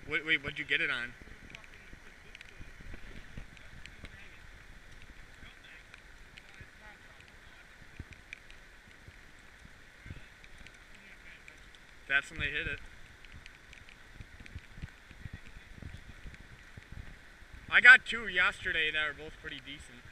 Wait, what'd you get it on? That's when they hit it. I got two yesterday that were both pretty decent.